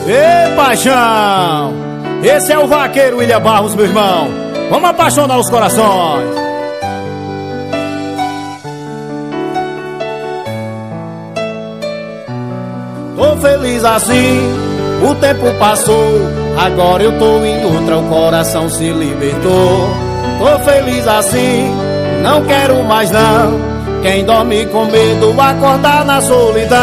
Ei, paixão! Esse é o vaqueiro William Barros, meu irmão. Vamos apaixonar os corações. Tô feliz assim, o tempo passou. Agora eu tô em outra, o coração se libertou. Tô feliz assim, não quero mais não. Quem dorme com medo acordar na solidão.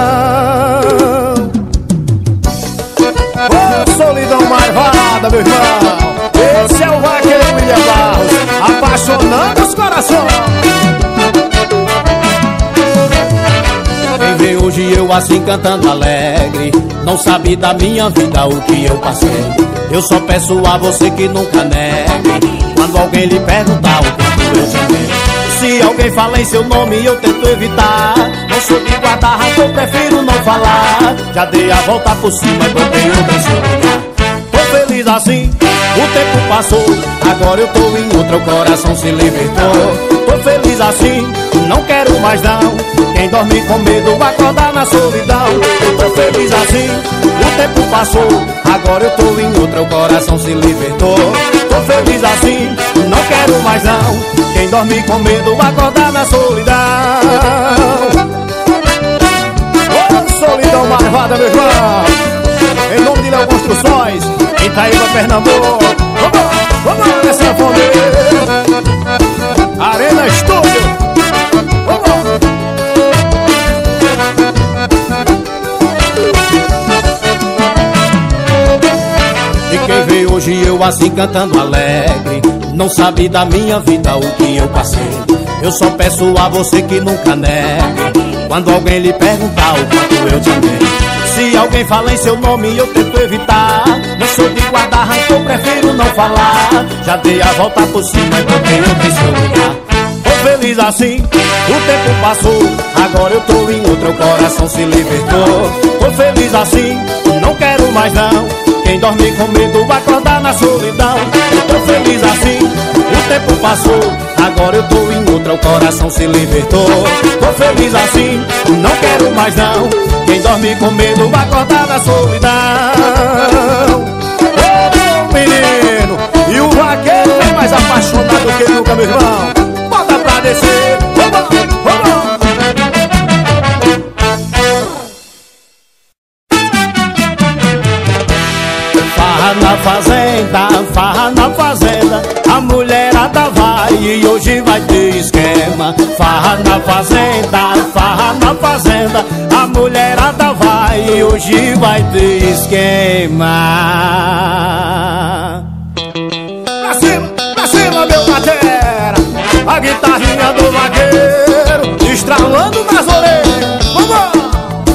Ô, solidão marvada, meu irmão. Esse é o vaqueiro William Barros, apaixonando os corações. Quem vê hoje eu assim cantando alegre, não sabe da minha vida o que eu passei. Eu só peço a você que nunca negue, quando alguém lhe perguntar o quanto eu te amei. Se alguém fala em seu nome eu tento evitar, não sou de guardar rancor, prefiro não falar. Já dei a volta por cima e botei outro em seu lugar. Tô feliz assim, o tempo passou. Agora eu tô em outra, o coração se libertou. Tô feliz assim, não quero mais não. Quem dorme com medo vai acordar na solidão. Eu tô feliz assim, o tempo passou. Agora eu tô em outra, o coração se libertou. Tô feliz assim, não quero mais não. Quem dorme com medo vai acordar na solidão. Ô, solidão marvada, meu irmão. Em nome de Léo Construções, Itaíba, Pernambuco. Vamos lá, nessa fonte. Arena Estúdio. E quem vê hoje eu assim cantando alegre, não sabe da minha vida o que eu passei. Eu só peço a você que nunca negue, quando alguém lhe perguntar o quanto eu te amei. Se alguém fala em seu nome eu tento evitar, não sou de guardar rancor, prefiro não falar. Já dei a volta por cima e botei outro em seu lugar. Tô feliz assim, o tempo passou. Agora eu tô em outra, o coração se libertou. Tô feliz assim, não quero mais não. Quem dorme com medo vai acordar na solidão. Eu tô feliz assim, o tempo passou. Agora eu tô em outra, o coração se libertou. Tô feliz assim, não quero mais não. Quem dorme com medo vai acordar na solidão. Ô, menino, e o vaqueiro é mais apaixonado que nunca, meu irmão. Bota pra descer, vamos, vamos. Farra na fazenda, a mulherada vai e hoje vai ter esquema. Farra na fazenda, a mulherada vai e hoje vai ter esquema. Pra cima, meu batera, a guitarrinha do vaqueiro estralando nas orelhas. Vamos!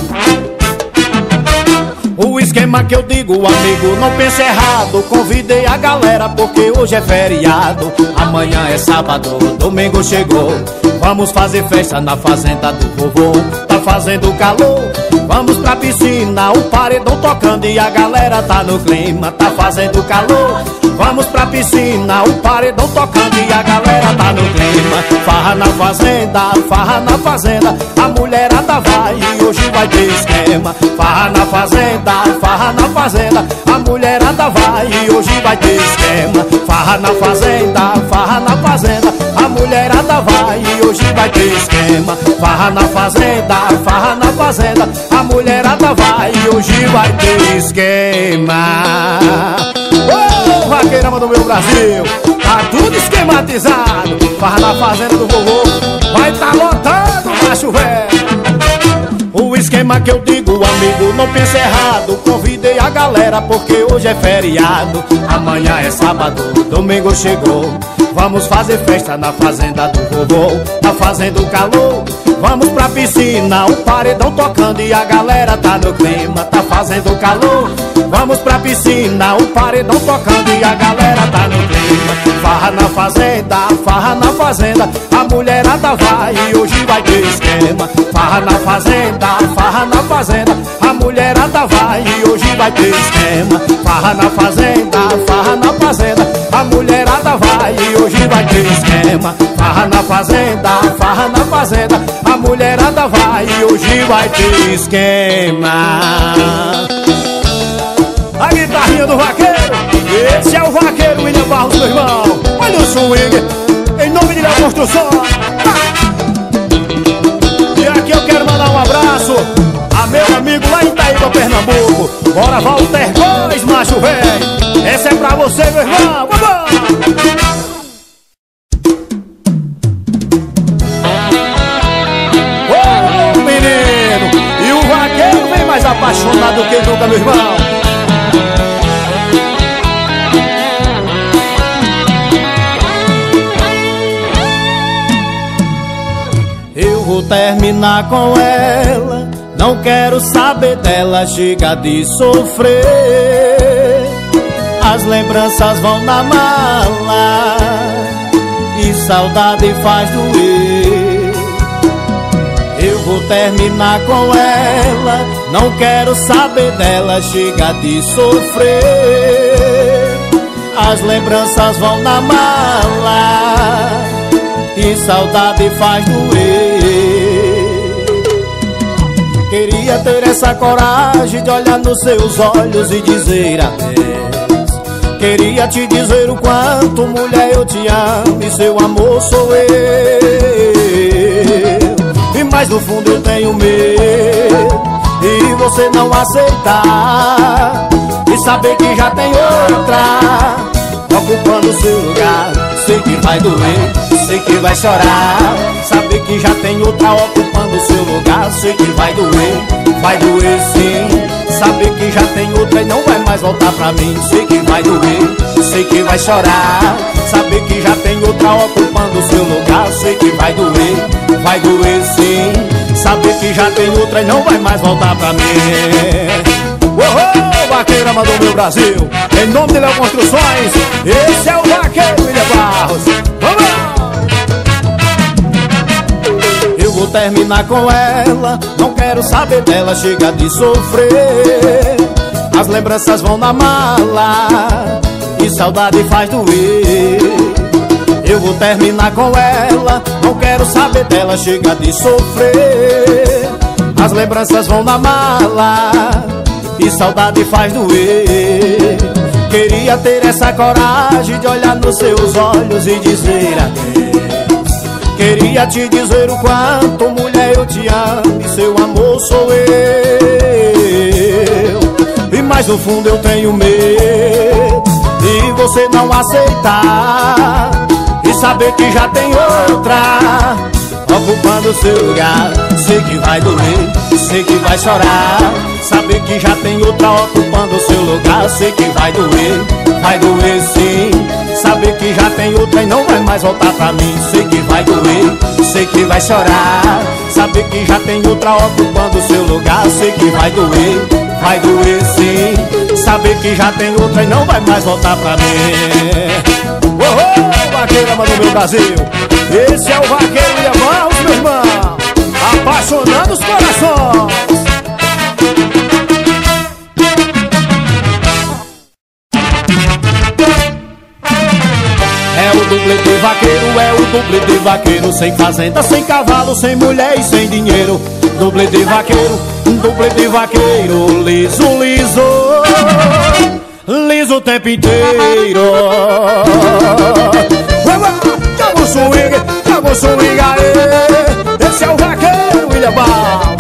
O esquema que eu digo, amigo, não pense errado. Convidei a galera porque hoje é feriado. Amanhã é sábado, domingo chegou. Vamos fazer festa na fazenda do vovô. Tá fazendo calor, vamos pra piscina. O paredão tocando e a galera tá no clima. Tá fazendo calor, vamos pra piscina. O paredão tocando e a galera tá no clima. Farra na fazenda, a mulherada vai e hoje vai ter esquema. Farra na fazenda, a mulherada vai e hoje vai ter esquema. Farra na fazenda, a mulherada vai e hoje vai ter esquema. Farra na fazenda, a mulherada vai e hoje vai ter esquema. Ô, vaqueirama do meu Brasil, tá tudo esquematizado. Farra na fazenda do vovô, vai tá lotado, macho velho. O esquema que eu digo, amigo, não pense errado. Convidei a galera porque hoje é feriado. Amanhã é sábado, domingo chegou. Vamos fazer festa na fazenda do vovô. Tá fazendo calor, vamos pra piscina. O paredão tocando e a galera tá no clima. Tá fazendo calor, vamos pra piscina. O paredão tocando e a galera tá no clima. Farra na fazenda, a mulherada vai e hoje vai ter esquema. Farra na fazenda, a mulherada vai e hoje vai ter esquema. Farra na fazenda, a mulherada vai e hoje vai ter esquema. Farra na fazenda, a mulherada vai e hoje vai ter esquema. Construções. E aqui eu quero mandar um abraço a meu amigo lá em Itaíba, Pernambuco. Bora, Walter Góes, macho velho. Essa é pra você, meu irmão. Vamos! Ô, menino! E o vaqueiro vem mais apaixonado que nunca, meu irmão. Eu vou terminar com ela, não quero saber dela, chega de sofrer. As lembranças vão na mala e saudade faz doer. Eu vou terminar com ela, não quero saber dela, chega de sofrer. As lembranças vão na mala e saudade faz doer. Queria ter essa coragem de olhar nos seus olhos e dizer adeus. Queria te dizer o quanto, mulher, eu te amo e seu amor sou eu. E mais no fundo eu tenho medo e você não aceitar e saber que já tem outra ocupando seu lugar. Sei que vai doer, sei que vai chorar, saber que já tem outra ocupando seu lugar. Sei que vai doer sim, saber que já tem outra e não vai mais voltar pra mim. Sei que vai doer, sei que vai chorar, saber que já tem outra ocupando seu lugar. Sei que vai doer sim, saber que já tem outra e não vai mais voltar pra mim. Uhul, vaqueira mandou meu Brasil, em nome de Léo Construções. Esse é o vaqueiro William Barros. Vamos lá! Eu vou terminar com ela, não quero saber dela, chega de sofrer. As lembranças vão na mala e saudade faz doer. Eu vou terminar com ela, não quero saber dela, chega de sofrer. As lembranças vão na mala e saudade faz doer. Queria ter essa coragem de olhar nos seus olhos e dizer adeus. Queria te dizer o quanto, mulher, eu te amo e seu amor sou eu. E mais no fundo eu tenho medo de você não aceitar e saber que já tem outra ocupando seu lugar. Sei que vai doer, sei que vai chorar, saber que já tem outra ocupando seu lugar. Sei que vai doer sim, saber que já tem outra e não vai mais voltar pra mim. Sei que vai doer, sei que vai chorar, saber que já tem outra ocupando seu lugar. Sei que vai doer sim, saber que já tem outra e não vai mais voltar pra mim. Uhul, vaqueira mandou meu Brasil. Esse é o vaqueiro William Barros, meu irmão, apaixonando os corações. É o dublê de vaqueiro, é o dublê de vaqueiro, sem fazenda, sem cavalo, sem mulher e sem dinheiro. Dublê de vaqueiro, liso, liso, liso o tempo inteiro. Joga o swing aí. Esse é o vaqueiro William Barros.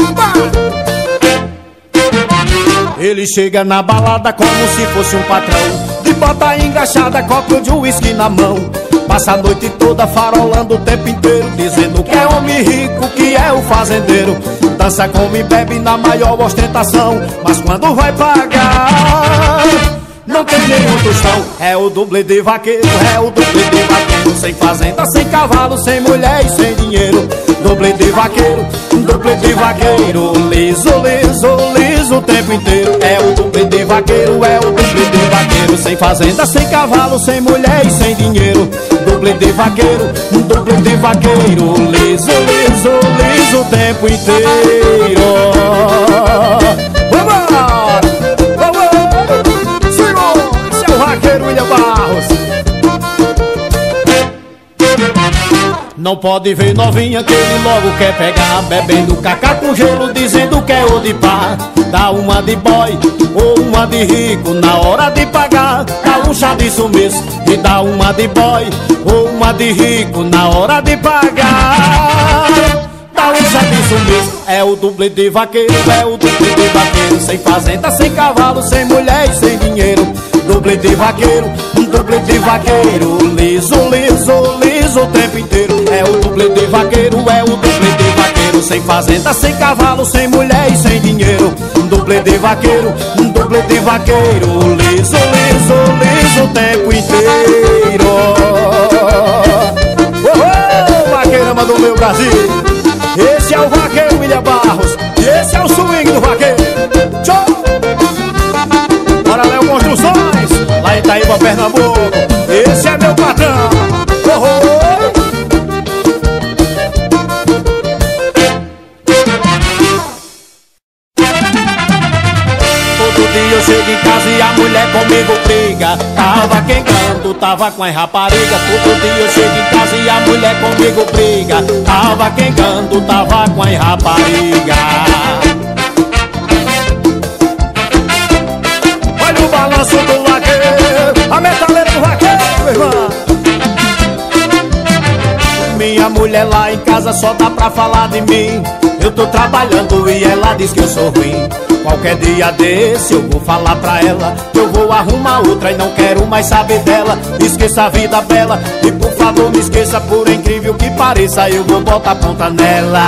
Ele chega na balada como se fosse um patrão, de bota engraxada, copo de uísque na mão. Passa a noite toda farolando o tempo inteiro, dizendo que é homem rico, que é o fazendeiro. Dança, come e bebe na maior ostentação, mas quando vai pagar não tem nenhum tostão. É o dublê de vaqueiro, é o dublê de vaqueiro, sem fazenda, sem cavalo, sem mulher e sem dinheiro. Dublê de vaqueiro, liso, liso, liso o tempo inteiro. É o dublê de vaqueiro, é o dublê de vaqueiro, sem fazenda, sem cavalo, sem mulher e sem dinheiro. Dublê de vaqueiro, liso, liso, liso o tempo inteiro. Vambora! Esse é o vaqueiro William Barros. Não pode ver novinha que ele logo quer pegar, bebendo cacá com gelo, dizendo que é o de pá. Dá uma de boy ou uma de rico, na hora de pagar dá um chá de sumiço e dá uma de boy ou uma de rico na hora de pagar. Dá um chá de sumiço, é o dublê de vaqueiro, é o dublê de vaqueiro. Sem fazenda, sem cavalo, sem mulher e sem dinheiro. Dublê de vaqueiro, um dublê de vaqueiro. Liso, liso, liso o tempo inteiro. É o dublê de vaqueiro, é o dublê de vaqueiro. Sem fazenda, sem cavalo, sem mulher e sem dinheiro. Um dublê de vaqueiro, um dublê de vaqueiro. Liso, liso, liso o tempo inteiro. Oh, vaqueirama do meu Brasil. Esse é o vaqueiro William Barros e esse é o swing do vaqueiro. Tchau! Bora, Léo Construções, lá em Itaíba, Pernambuco. Esse é meu patrão. Oh, oh. Todo dia eu chego em casa e a mulher comigo briga. Tava quencando, tava com as raparigas. Todo dia eu chego em casa e a mulher comigo briga. Tava quencando, tava com as raparigas. Olha o balanço do vaqueiro, a metaleira do vaqueiro, meu irmão. Minha mulher lá em casa só dá pra falar de mim. Eu tô trabalhando e ela diz que eu sou ruim. Qualquer dia desse eu vou falar pra ela que eu vou arrumar outra e não quero mais saber dela. Esqueça a vida bela e por favor me esqueça, por incrível que pareça, eu vou botar ponta nela.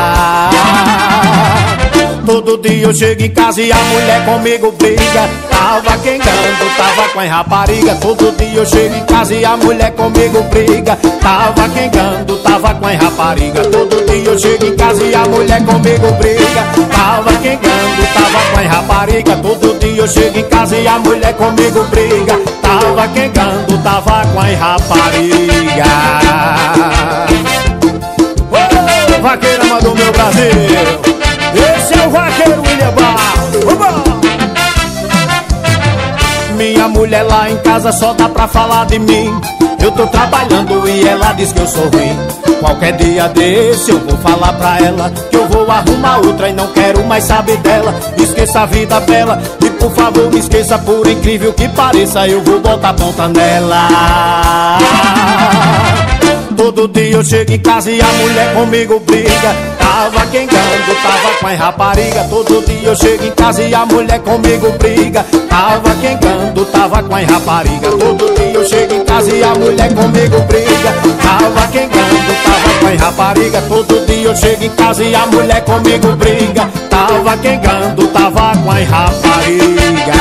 Todo dia eu chego em casa e a mulher comigo briga. Tava quencando, tava com as raparigas. Todo dia eu chego em casa e a mulher comigo briga. Tava quencando, tava com as raparigas. Todo dia eu chego em casa e a mulher comigo briga. Tava quencando, tava com as raparigas. Todo dia eu chego em casa e a mulher comigo briga. Tava quencando, tava com as raparigas. Ô, vaqueirama do meu Brasil. Esse é o vaqueiro William Barros. Minha mulher lá em casa só dá pra falar de mim. Eu tô trabalhando e ela diz que eu sou ruim. Qualquer dia desse eu vou falar pra ela que eu vou arrumar outra e não quero mais saber dela. Esqueça a vida bela e por favor me esqueça, por incrível que pareça, eu vou botar ponta nela. Todo dia eu chego em casa e a mulher comigo briga. Tava quencando, tava com as raparigas. Todo dia eu chego em casa e a mulher comigo briga. Tava quencando, tava com as raparigas. Todo dia eu chego em casa e a mulher comigo briga. Tava quencando, tava com as raparigas. Todo dia eu chego em casa e a mulher comigo briga. Tava quencando, tava com as raparigas.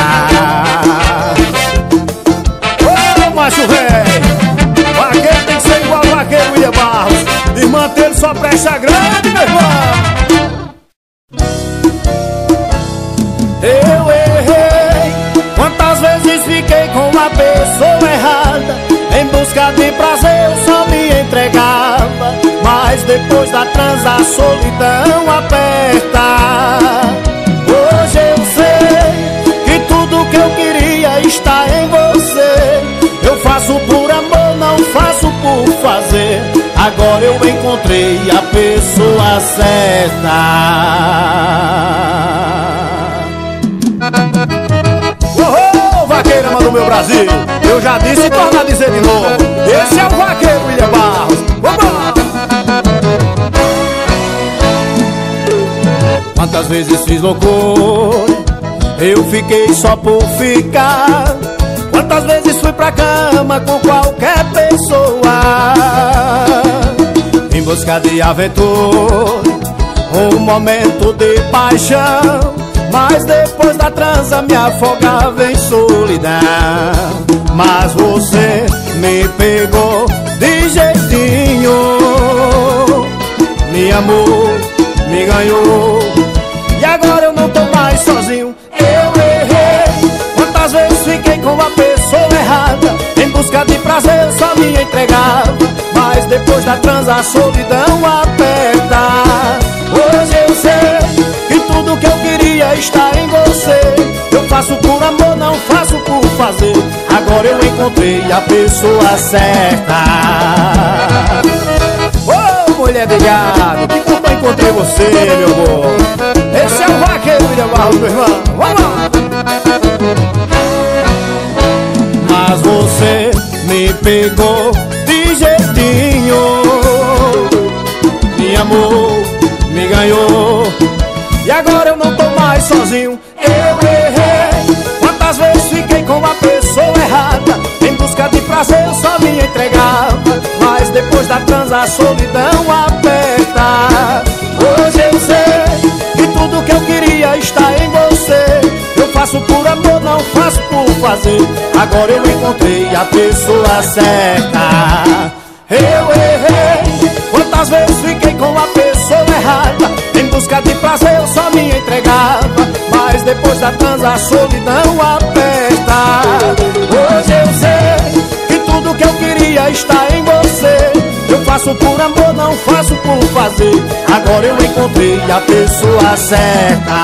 Ô, macho velho, vaqueiro tem que ser igual vaqueiro William Barros. Desmantelo só presta grande, meu irmão. Eu errei. Quantas vezes fiquei com a pessoa errada. Em busca de prazer eu só me entregava. Mas depois da transa a solidão aperta. Hoje eu sei que tudo que eu queria está em você. Eu faço por amor, não faço por fazer. Agora eu encontrei a pessoa certa. Oh, vaqueirama do meu Brasil, eu já disse e torno a dizer de novo. Esse é o vaqueiro William Barros. Vambora! Quantas vezes fiz loucura, eu fiquei só por ficar. Quantas vezes fui pra cama com qualquer pessoa em busca de aventura, um momento de paixão. Mas depois da transa me afogava em solidão. Mas você me pegou de jeitinho, me amou, me ganhou. E agora eu não tô mais sozinho. Eu errei. Quantas vezes fiquei com a pessoa errada. Em busca de prazer eu só me entregava. Mas depois da transa a solidão aperta. Hoje eu sei que tudo que eu queria está em você. Eu faço por amor, não faço por fazer. Agora eu encontrei a pessoa certa. Ô, mulher de gado, que como eu encontrei você, meu amor. Esse é o vaqueiro William Barros, meu irmão. Vamos lá! Mas você me pegou de jeitinho, me amou, me ganhou, e agora eu não tô mais sozinho. Eu errei. Quantas vezes fiquei com a pessoa errada, em busca de prazer eu só me entregava, mas depois da transa a solidão aperta. Hoje eu sei que tudo que eu queria está em você. Eu faço por amor, não faço por fazer. Agora eu encontrei a pessoa certa. Eu errei. Quantas vezes fiquei com a pessoa errada, em busca de prazer eu só me entregava, mas depois da transa a solidão aperta. Hoje eu sei que tudo que eu queria está em você. Eu faço por amor, não faço por fazer. Agora eu encontrei a pessoa certa.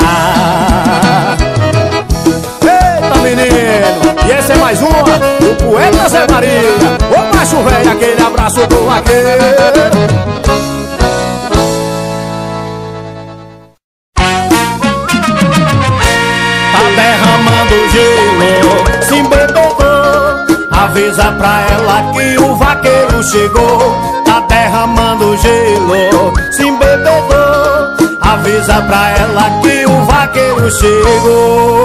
Eita menino, e essa é mais uma do poeta Zé Maria. Ô macho velho, aquele abraço do vaqueiro. Derramando gelo, se embebedou. Avisa pra ela que o vaqueiro chegou. Tá derramando gelo, se embebedou. Avisa pra ela que o vaqueiro chegou.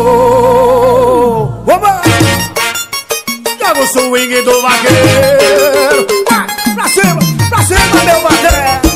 Vamos! Joga o swing do vaqueiro. Pra cima, meu vaqueiro.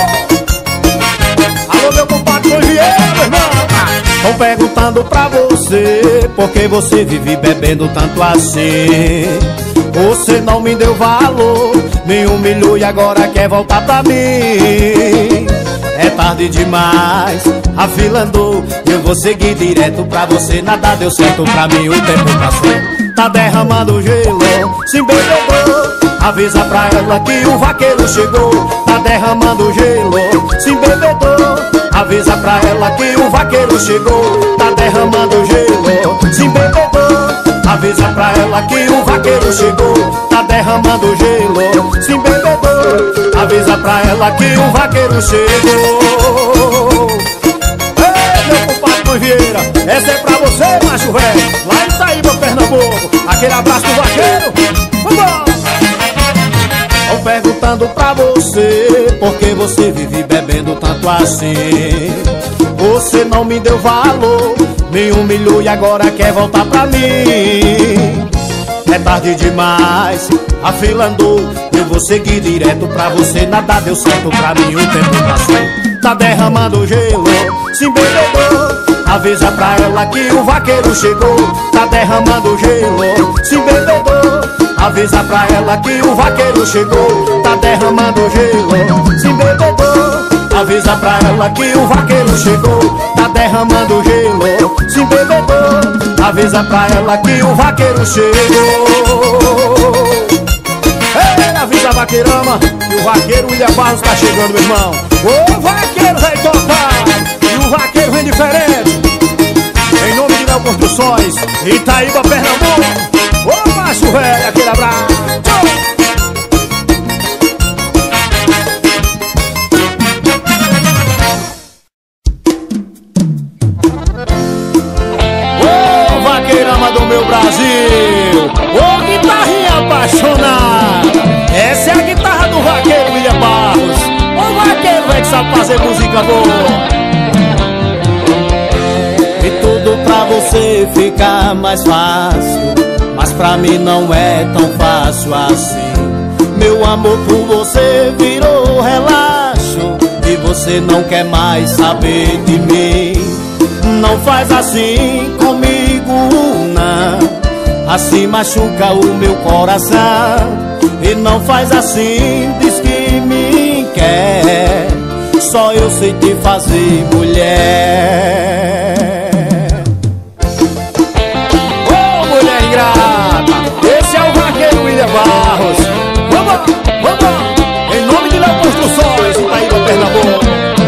Alô, meu compadre Vieira, meu irmão. Tô perguntando pra você, por que você vive bebendo tanto assim? Você não me deu valor, me humilhou e agora quer voltar pra mim. É tarde demais, a fila andou, eu vou seguir direto pra você. Nada deu certo pra mim, o tempo passou. Tá derramando gelo, se embebedou. Avisa pra ela que o vaqueiro chegou. Tá derramando gelo, se embebedou. Avisa pra ela que o vaqueiro chegou. Tá derramando gelo, se embebedou. Avisa pra ela que o vaqueiro chegou. Tá derramando gelo, se embebedou. Avisa pra ela que o vaqueiro chegou. Ei, meu compadre Vieira, essa é pra você, macho velho, lá em Itaíba, Pernambuco. Aquele abraço do vaqueiro. Vambora! Tô perguntando pra você, por que você vive bebendo tanto assim? Você não me deu valor, me humilhou e agora quer voltar pra mim. É tarde demais, a fila andou, eu vou seguir direto pra você. Nada deu certo pra mim, o tempo passou. Tá derramando gelo, se embebedou. Avisa pra ela que o vaqueiro chegou. Tá derramando gelo, se embebedou. Avisa pra ela que o vaqueiro chegou. Tá derramando gelo, se embebedou. Avisa pra ela que o vaqueiro chegou. Tá derramando gelo, se embebedou. Avisa pra ela que o vaqueiro chegou. Ei, avisa a vaqueirama que o vaqueiro William Barros tá chegando, meu irmão. O vaqueiro vai tocar e o vaqueiro vem diferente. Em nome de Léo Construções, Itaíba, Pernambuco. Ô macho velho, aquele abraço. Ô vaqueirama do meu Brasil, ô guitarrinha apaixonada. Essa é a guitarra do vaqueiro William Barros. O vaqueiro é que sabe fazer música boa. E tudo pra você ficar mais fácil, mas pra mim não é tão fácil assim. Meu amor por você virou relaxo, e você não quer mais saber de mim. Não faz assim comigo, não. Assim machuca o meu coração. E não faz assim, diz que me quer. Só eu sei te fazer mulher. Ô mulher ingrata, esse é o vaqueiro William Barros. Vamos, em nome de Léo Construções, Itaíba, Pernambuco.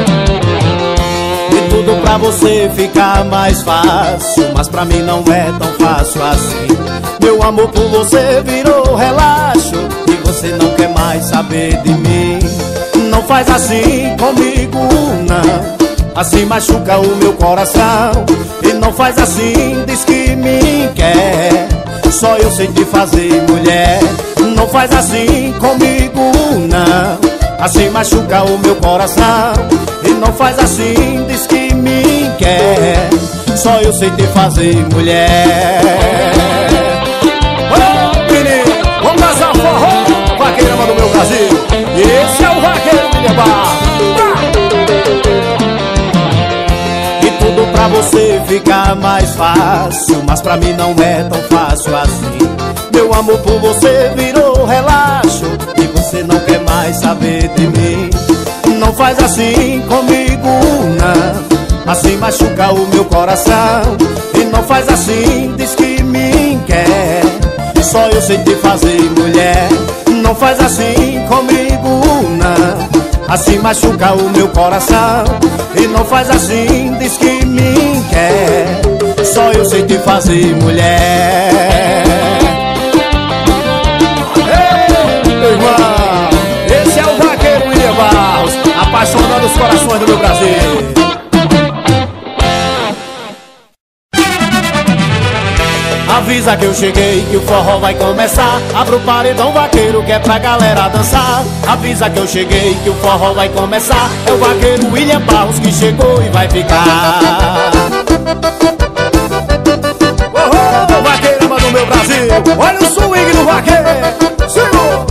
E tudo pra você ficar mais fácil, mas pra mim não é tão fácil assim. Meu amor por você virou relaxo, e você não quer mais saber de mim. Não faz assim comigo, não. Assim machuca o meu coração. E não faz assim, diz que me quer. só eu sei te fazer, mulher. Não faz assim comigo, não, assim machuca o meu coração. E não faz assim, diz que me quer, só eu sei te fazer, mulher. Ô menino, vamos dançar forró, vaqueirama do meu Brasil. E esse é o vaqueiro William Barros. E tudo pra você ficar mais fácil, mas pra mim não é tão fácil assim. Meu amor por você virou relaxo e você não quer mais saber de mim. Não faz assim comigo, não, assim machuca o meu coração. E não faz assim, diz que me quer, só eu sei te fazer, mulher. Não faz assim comigo, não, assim machuca o meu coração. E não faz assim, diz que me quer, só eu sei te fazer, mulher. Ei, meu irmão, esse é o vaqueiro William Barros, apaixonando os corações do meu Brasil. Avisa que eu cheguei, que o forró vai começar. Abra o paredão vaqueiro, que é pra galera dançar. Avisa que eu cheguei, que o forró vai começar. É o vaqueiro William Barros que chegou e vai ficar. Oh, vaqueirama do meu Brasil, olha o swing do vaqueiro, Senhor.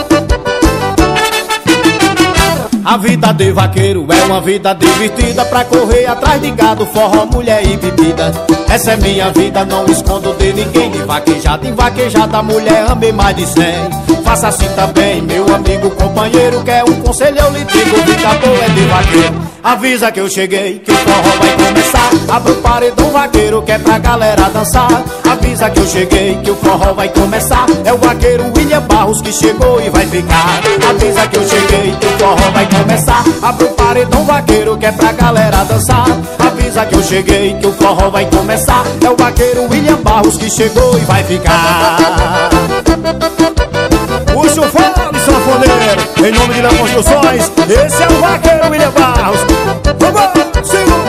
A vida de vaqueiro é uma vida divertida, pra correr atrás de gado, forró, mulher e bebida. Essa é minha vida, não escondo de ninguém. De vaquejada, mulher, amei mais de 100. Faça assim também, meu amigo, companheiro, quer um conselho eu lhe digo, vida boa é de vaqueiro. Avisa que eu cheguei, que o forró vai começar. Abre o paredão vaqueiro, que é pra galera dançar. Avisa que eu cheguei, que o forró vai começar. É o vaqueiro William Barros que chegou e vai ficar. Avisa que eu cheguei, que o forró vai começar. Abre o paredão vaqueiro, que é pra galera dançar. Avisa que eu cheguei, que o forró vai começar. É o vaqueiro William Barros que chegou e vai ficar. Puxa o fole, sanfoneiro, em nome de Léo Construções, esse é o vaqueiro William Barros. Vamos, Senhor!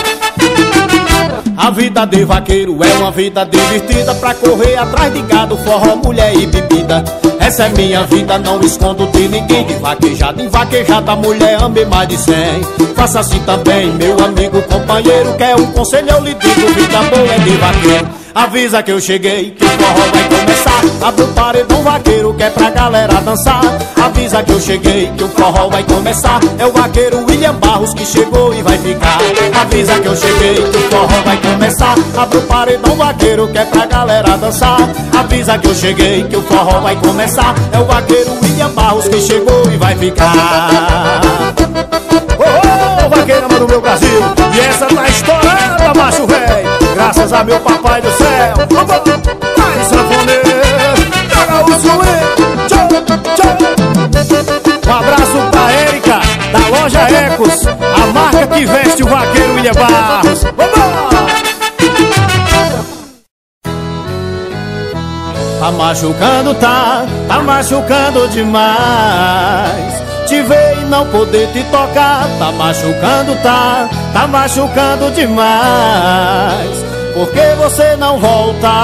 A vida de vaqueiro é uma vida divertida, pra correr atrás de gado, forró, mulher e bebida. Essa é minha vida, não escondo de ninguém. De vaquejada, mulher, amei mais de 100. Faça assim também, meu amigo, companheiro, quer um conselho eu lhe digo, vida boa é de vaqueiro. Avisa que eu cheguei, que o forró vai começar. Abre o paredão vaqueiro, que é pra galera dançar. Avisa que eu cheguei, que o forró vai começar. É o vaqueiro William Barros que chegou e vai ficar. Avisa que eu cheguei, que o forró vai começar. Abre o paredão vaqueiro, que é pra galera dançar. Avisa que eu cheguei, que o forró vai começar. É o vaqueiro William Barros que chegou e vai ficar. Oh, vaqueirama do meu Brasil, e essa tá estourada, macho velho, graças a meu papai do céu. Vai, sanfoneiro, joga o swing, tchau, tchau. Um abraço pra Érica, da loja Ecos, a marca que veste o vaqueiro William Barros. Vamos! Tá machucando, tá machucando demais. Te ver e não poder te tocar, tá machucando, tá machucando demais. Por que você não volta?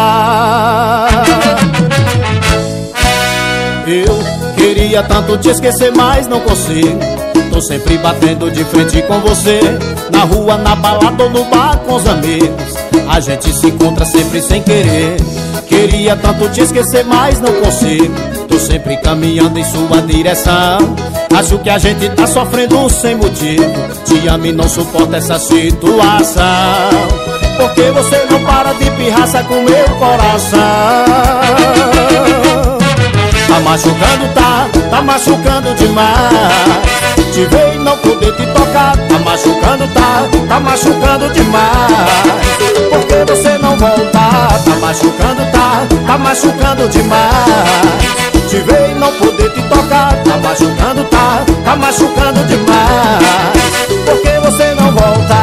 Eu queria tanto te esquecer, mas não consigo. Tô sempre batendo de frente com você, na rua, na balada ou no bar com os amigos. A gente se encontra sempre sem querer. Queria tanto te esquecer, mas não consigo. Tô sempre caminhando em sua direção. Acho que a gente tá sofrendo sem motivo. Te amo e não suporto essa situação. Porque você não para de pirraça com meu coração. Tá machucando, tá machucando demais. Te ver e não poder te tocar, tá machucando, tá machucando demais. Porque você não volta, tá machucando, tá machucando demais. Te ver e não poder te tocar, tá machucando, tá machucando demais. Porque você não volta.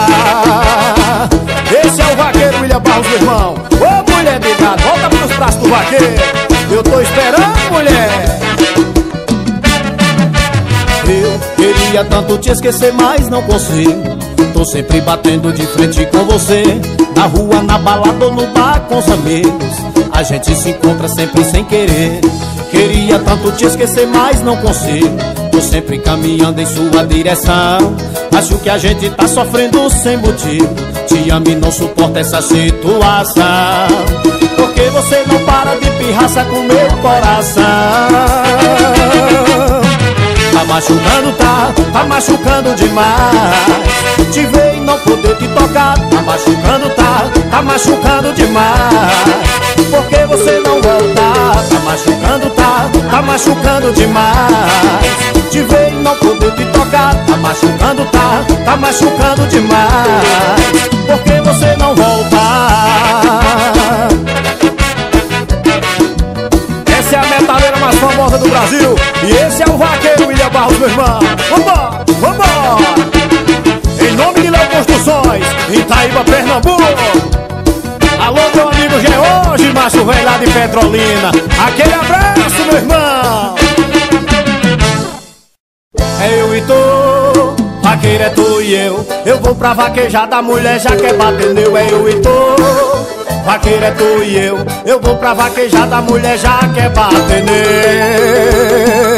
Esse é o vaqueiro William Barros, meu irmão. Ô mulher de gado, volta pros braços do vaqueiro. Eu tô esperando, mulher. Eu queria tanto te esquecer, mas não consigo. Tô sempre batendo de frente com você, na rua, na balada ou no bar com os amigos. a gente se encontra sempre sem querer. Queria tanto te esquecer, mas não consigo. Tô sempre caminhando em sua direção. Acho que a gente tá sofrendo sem motivo. Te amo e não suporto essa situação. Porque você não para de pirraça com meu coração. Tá machucando, tá machucando demais. Te ver e não poder te tocar. Tá machucando, tá machucando demais. Porque você não volta. Tá machucando, tá machucando demais. Te ver e não poder te tocar. Tá machucando, tá machucando demais. Porque você não volta. Essa é a metaleira mais famosa do Brasil. E esse é o vaqueiro William Barros, meu irmão. Vambora, vambora. Em nome de Léo Construções, Itaíba, Pernambuco. Alô, meu amigo George, macho velho lá de Petrolina. Aquele abraço, meu irmão. É eu e tu, vaqueiro é tu e eu vou pra vaquejada, a mulher já quer bater neu. É eu e tu, vaqueiro é tu e eu vou pra vaquejada, a mulher já quer bater neu.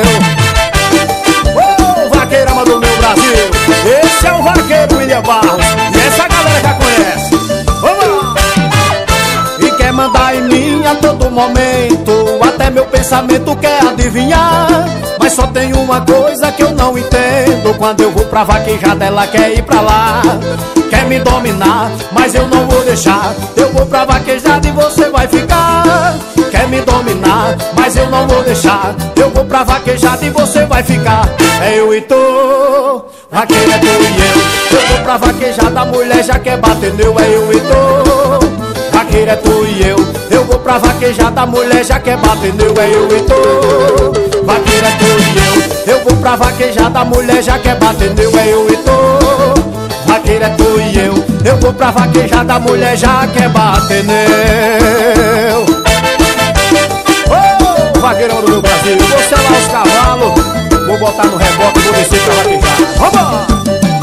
Ô, vaqueirama do meu Brasil, esse é o vaqueiro William Barros. E essa galera já conhece. Vamos lá! E quer mandar em mim a todo momento, até meu pensamento quer adivinhar. Mas só tem uma coisa que eu não entendo: quando eu vou pra vaquejada ela quer ir pra lá. Quer me dominar, mas eu não vou deixar. Eu vou pra vaquejada e você vai ficar. Quer me dominar, mas eu não vou deixar. Eu vou pra vaquejada e você vai ficar. É eu e tu, vaqueiro é tu e eu vou pra vaquejada, a mulher já quer bater neu. É eu e tu, vaqueiro é tu e eu vou pra vaquejada, a mulher já quer bater neu. É eu e tu, vaqueiro é tu e eu vou pra vaquejada, a mulher já quer bater neu. É eu e tu, vaqueiro é tu e eu vou pra vaquejada, a mulher já quer bater neu. Ô, vaqueirão do meu Brasil, vou selar os cavalos, vou botar no reboque, vou descer pra vaquejada. Vamos!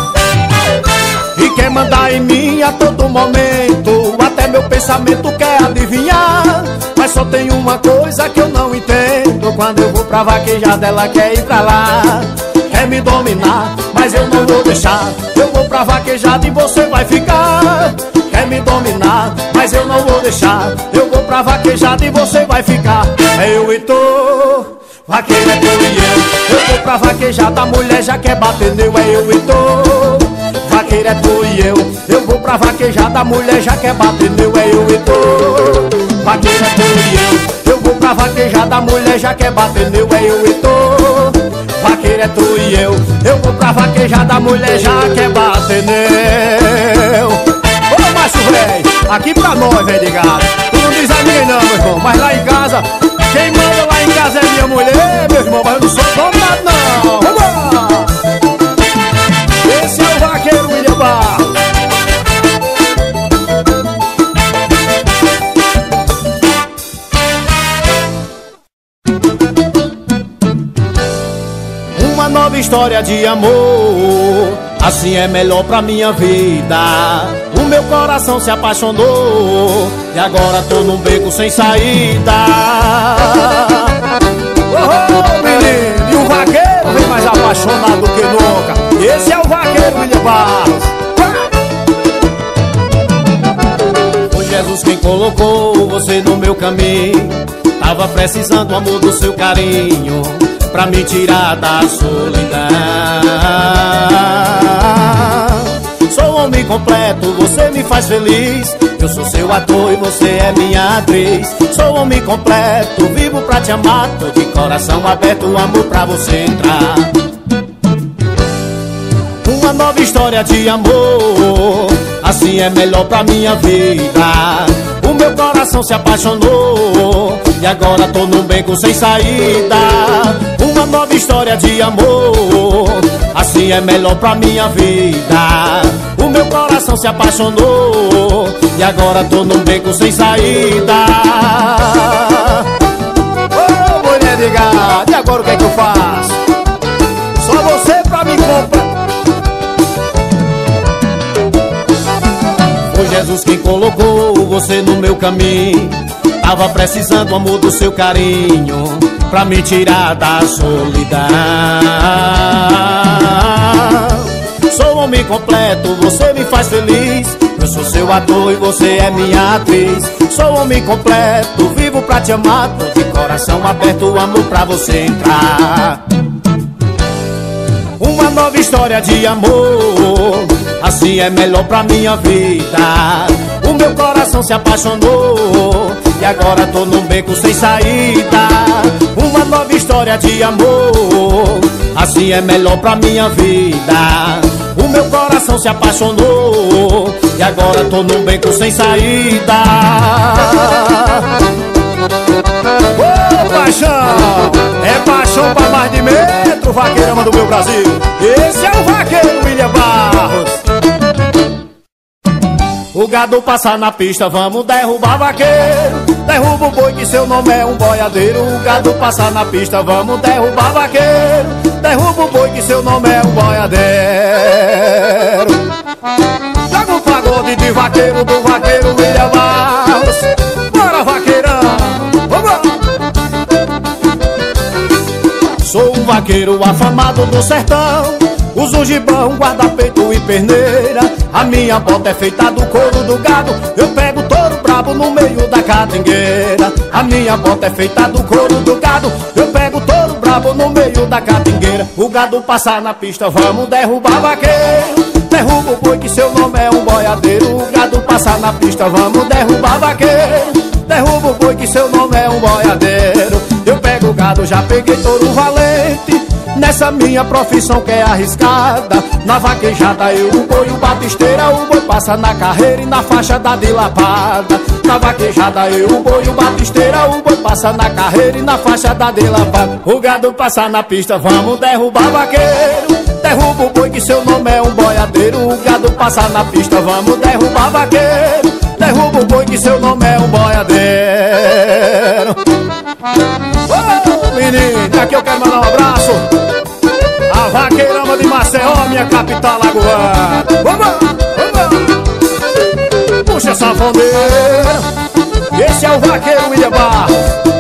E quer mandar em mim a todo momento, até meu pensamento quer adivinhar. Mas só tem uma coisa que eu não entendo: quando eu vou pra vaquejada ela quer ir pra lá. Quer me dominar, mas eu não vou deixar. Eu vou pra vaquejada e você vai ficar. Quer me dominar, mas eu não vou deixar. Eu vou pra vaquejada e você vai ficar. É eu e tu, vaqueiro é tu e eu vou pra vaquejada, a mulher já quer bater neu. É eu e tu, vaqueiro é tu e eu vou pra vaquejada, a mulher já quer bater neu. É eu e tu, vaqueiro é tu e eu vou pra vaquejada, a mulher já quer bater neu. É eu e tu, vaqueiro é tu e eu vou pra vaquejada, a mulher já quer bater neu. Ô macho velho, aqui pra nós, velho de gado, tu não diz a ninguém não, meu irmão, mas lá em casa, quem manda lá em casa é minha mulher, meu irmão, mas eu não sou dominado não. Vambora! Esse é o vaqueiro William Barros. Uma nova história de amor, assim é melhor pra minha vida. O meu coração se apaixonou e agora tô num beco sem saída. Oh, menino, e o vaqueiro vem mais apaixonado do que nunca. Esse é o vaqueiro William Barros. Foi Jesus quem colocou você no meu caminho. Tava precisando do amor do seu carinho pra me tirar da solidão. Sou homem completo, você me faz feliz. Eu sou seu ator e você é minha atriz. Sou homem completo, vivo pra te amar. Tô de coração aberto, amor pra você entrar. Uma nova história de amor, assim é melhor pra minha vida. O meu coração se apaixonou e agora tô num beco sem saída. Uma nova história de amor, assim é melhor pra minha vida. O meu coração se apaixonou e agora tô num beco sem saída. Ô mulher de gado, e agora o que é que eu faço? Só você pra me comprar. Foi Jesus quem colocou você no meu caminho. Tava precisando, amor, do seu carinho pra me tirar da solidão. Sou homem completo, você me faz feliz. Eu sou seu ator e você é minha atriz. Sou homem completo, vivo pra te amar. Tô de coração aberto, amor, pra você entrar. Uma nova história de amor, assim é melhor pra minha vida. O meu coração se apaixonou e agora tô num beco sem saída. Uma nova história de amor, assim é melhor pra minha vida. O meu coração se apaixonou e agora tô num beco sem saída. Ô, paixão! É paixão pra mais de metro, vaqueirama do meu Brasil. Esse é o vaqueiro William Barros. O gado passa na pista, vamos derrubar vaqueiro. Derruba o boi que seu nome é um boiadeiro. O gado passa na pista, vamos derrubar vaqueiro. Derruba o boi que seu nome é um boiadeiro. Joga o pagode de vaqueiro do vaqueiro William Barros. Bora, vaqueirão, vamos! Sou um vaqueiro afamado do sertão. Uso gibão, guarda-peito e perneira. A minha bota é feita do couro do gado. Eu pego touro brabo no meio da catingueira. A minha bota é feita do couro do gado. Eu pego touro brabo no meio da catingueira. O gado passa na pista, vamos derrubar vaqueiro. Derruba o boi que seu nome é um boiadeiro. O gado passa na pista, vamos derrubar vaqueiro. Derruba o boi que seu nome é um boiadeiro. Eu pego o gado, já peguei touro valente. Nessa minha profissão que é arriscada. Na vaquejada eu, o boi, o batisteira. O boi passa na carreira e na faixa da dilapada. Na vaquejada eu, o boi, o batisteira. O boi passa na carreira e na faixa da dilapada. O gado passa na pista, vamos derrubar vaqueiro. Derruba o boi que seu nome é um boiadeiro. O gado passa na pista, vamos derrubar vaqueiro. Derruba o boi que seu nome é um boiadeiro. Ô, menino, aqui eu quero mandar um abraço a vaqueirama de Maceió, minha capital lagoana. Vamos, vamos! Puxa essa sanfoneira. Esse é o vaqueiro William Barros.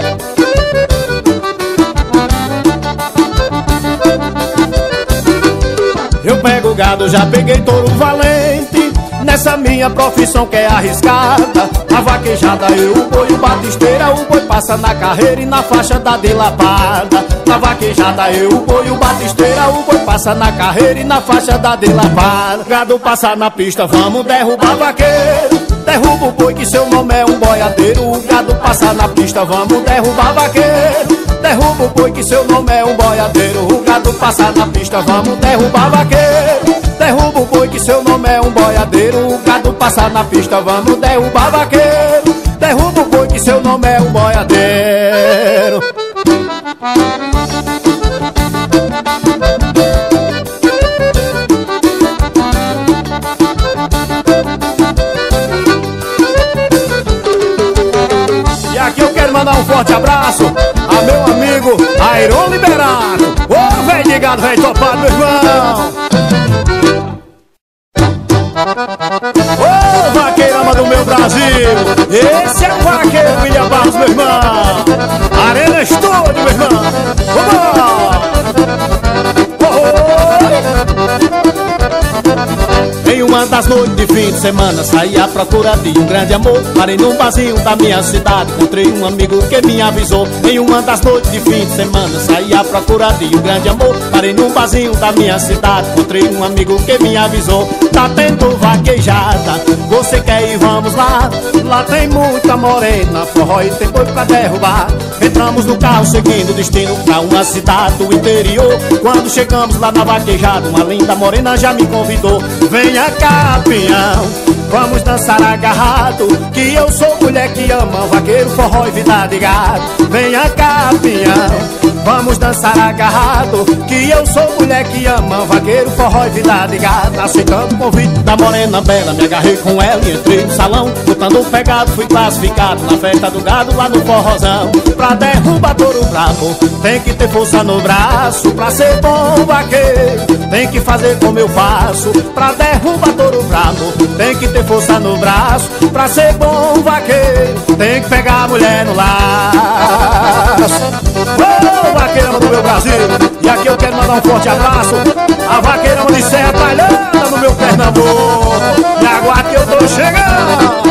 Eu pego o gado, já peguei touro valente. Nessa minha profissão que é arriscada. Na vaquejada eu, o boi, o batisteira. O boi passa na carreira e na faixa da delapada. Na vaquejada eu, o boi, o batisteira. O boi passa na carreira e na faixa da delapada. Gado passa na pista, vamos derrubar vaqueiro. Derruba o boi que seu nome é um boiadeiro. O gado passa na pista, vamos derrubar vaqueiro. Derruba o boi que seu nome é um boiadeiro. O gado passa na pista, vamos derrubar vaqueiro. Derruba o boi que seu nome é um boiadeiro. O gado passa na pista, vamos derrubar vaqueiro. Derruba o boi que seu nome é um boiadeiro. E aqui eu quero mandar um forte abraço a meu amigo Airon Liberato. Ô, velho de gado, velho topado, meu irmão. Ô, vaqueirama do meu Brasil. Esse é o vaqueiro William Barros, meu irmão. Arena Estúdio, meu irmão. Vamos! Em uma das noites de fim de semana, saí à procura de um grande amor. Parei num barzinho da minha cidade, encontrei um amigo que me avisou. Em uma das noites de fim de semana, saí à procura de um grande amor. Parei num barzinho da minha cidade, encontrei um amigo que me avisou. Tá tendo vaquejada, você quer ir, vamos lá. Lá tem muita morena, forró e tem boi pra derrubar. Entramos no carro seguindo o destino pra uma cidade do interior. Quando chegamos lá na vaquejada, uma linda morena já me convidou. Venha cá, pinhão, vamos dançar agarrado, que eu sou mulher que ama vaqueiro, forró e vida de gado. Venha cá, pinhão, vamos dançar agarrado, que eu sou mulher que ama vaqueiro, forró e vida de gado. Aceitando o convite da morena bela, me agarrei com ela e entrei no salão. Botando o pegado, fui classificado na festa do gado lá no forrozão. Pra derrubar touro brabo, tem que ter força no braço. Pra ser bom vaqueiro, tem que fazer como eu faço. Pra derrubar touro brabo, tem que ter força no braço. Pra ser bom vaqueiro, tem que pegar a mulher no laço. Ô, vaqueirama do meu Brasil, e aqui eu quero mandar um forte abraço a vaqueirama de Serra Talhada no meu Pernambuco. E aguarde que eu tô chegando.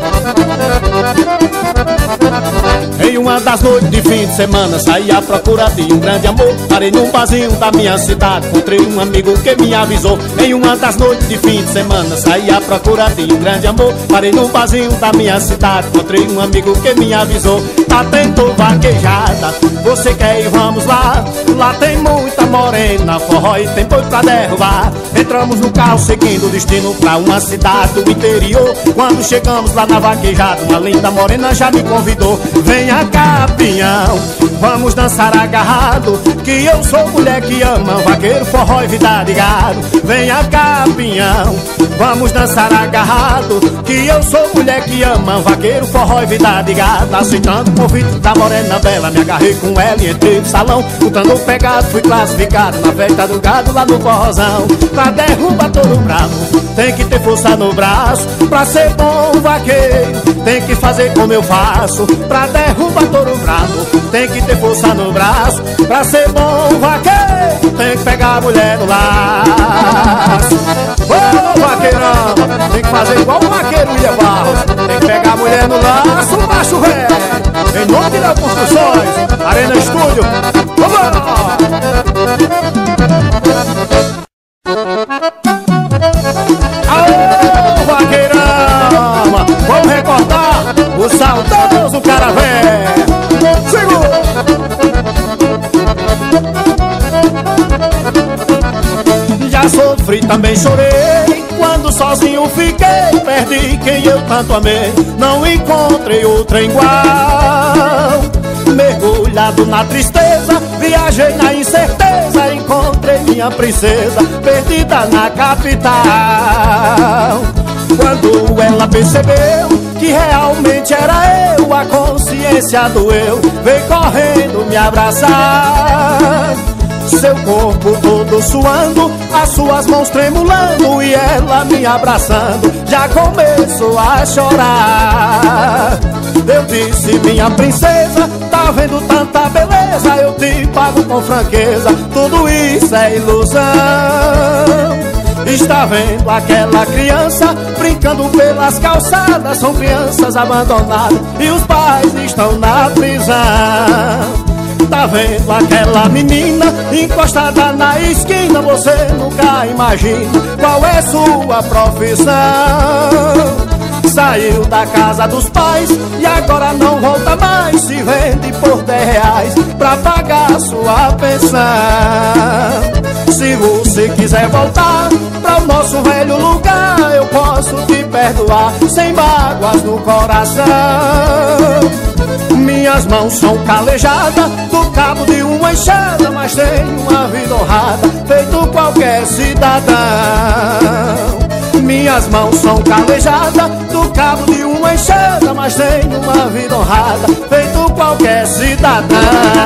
Em uma das noites de fim de semana, saí à procura de um grande amor. Parei num barzinho da minha cidade, encontrei um amigo que me avisou. Em uma das noites de fim de semana, saí à procura de um grande amor. Parei num barzinho da minha cidade, encontrei um amigo que me avisou. Tá tendo vaquejada, você quer ir, vamos lá. Lá tem muita morena, forró e tem boi pra derrubar. Entramos no carro seguindo o destino pra uma cidade do interior. Quando chegamos lá na vaquejada, uma linda morena já me convidou. Venha cá, pinhão, vamos dançar agarrado, que eu sou mulher que ama vaqueiro, forró e vida de gado. Venha cá, pinhão, vamos dançar agarrado, que eu sou mulher que ama vaqueiro, forró e vida de gado. Aceitando o convite da morena bela, me agarrei com ela e entrei no salão. Lutando o pegado, fui classificado na festa do gado lá no forrozão. Pra derrubar touro bravo, tem que ter força no braço. Pra ser bom vaqueiro, tem que fazer como eu faço. Pra derrubar touro bravo, tem que ter força no braço. Pra ser bom vaqueiro, tem que pegar a mulher no laço. Ô, vaqueirão, tem que fazer igual o vaqueiro William Barros. Tem que pegar a mulher no laço, macho velho. Em nome de Léo Construções, Arena Estúdio, vamos! Aô, vaqueirama, vamos recordar o saudoso cara velho. Segura! Já sofri, também chorei, quando sozinho fiquei, perdi quem eu tanto amei. Não encontrei outra igual. Mergulhado na tristeza, viajei na incerteza, encontrei minha princesa, perdida na capital. Quando ela percebeu que realmente era eu, a consciência doeu, veio correndo me abraçar. Seu corpo todo suando, as suas mãos tremulando, e ela me abraçando, já começou a chorar. Eu disse, minha princesa, tá vendo tanta beleza? Eu te pago com franqueza, tudo isso é ilusão. Está vendo aquela criança brincando pelas calçadas? São crianças abandonadas e os pais estão na prisão. Tá vendo aquela menina encostada na esquina? Você nunca imagina qual é sua profissão. Saiu da casa dos pais e agora não volta mais. Se vende por 10 reais pra pagar sua pensão. Se você quiser voltar pra o nosso velho lugar, eu posso te perdoar sem mágoas no coração. Minhas mãos são calejadas do cabo de uma enxada, mas tenho uma vida honrada, feito qualquer cidadão. Minhas mãos são calejadas do cabo de uma enxada, mas tenho uma vida honrada, feito qualquer cidadão.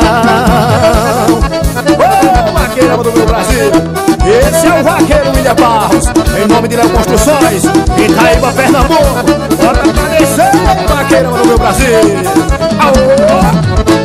Ô, vaqueirama do meu Brasil, esse é o vaqueiro William Barros, em nome de Léo Construções, Itaíba, Pernambuco. Bora aparecer, vaqueirama do meu Brasil. Aô!